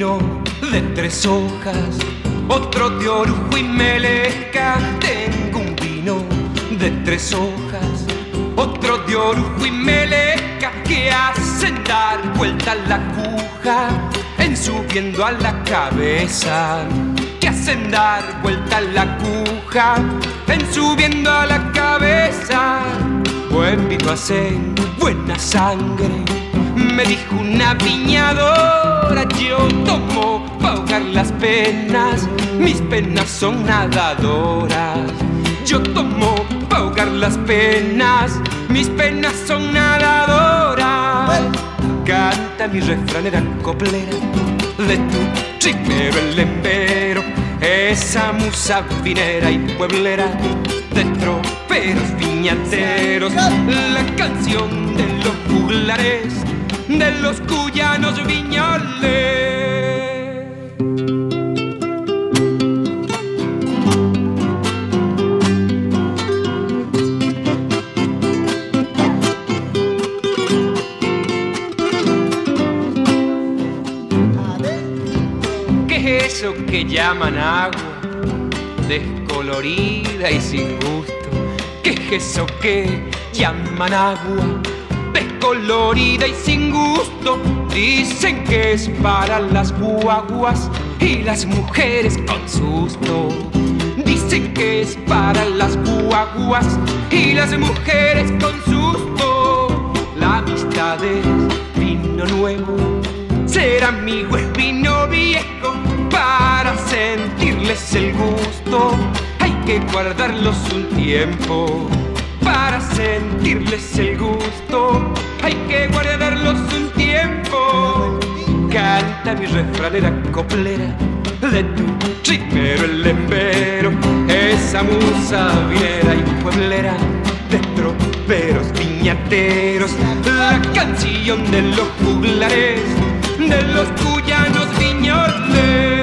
vino de 3 hojas, otro de orujo y meleca. Tengo un vino de 3 hojas, otro de orujo y meleca, que hacen dar vuelta la aguja en subiendo a la cabeza, que hacen dar vuelta la aguja en subiendo a la cabeza. Buen vino hace buena sangre, me dijo una viñadora. Yo tomo pa' ahogar las penas, mis penas son nadadoras. Yo tomo pa' ahogar las penas, mis penas son nadadoras. Canta mi refranera coplera, de tu tripero el empero, esa musa vinera y pueblera, de troperos viñateros, la canción de los juglares, de los cuyanos viñoles. ¿Qué es eso que llaman agua, descolorida y sin gusto? ¿Qué es eso que llaman agua, descolorida y sin gusto? Dicen que es para las guaguas y las mujeres con susto. Dicen que es para las guaguas y las mujeres con susto. La amistad es vino nuevo, ser amigo es vino viejo. Para sentirles el gusto hay que guardarlos un tiempo. Para sentirles el gusto hay que guardarlos un tiempo. Canta mi refranera coplera, de tu tripero el empero, esa musa vinera y pueblera, de troperos viñateros, la canción de los juglares, de los cuyanos viñoles.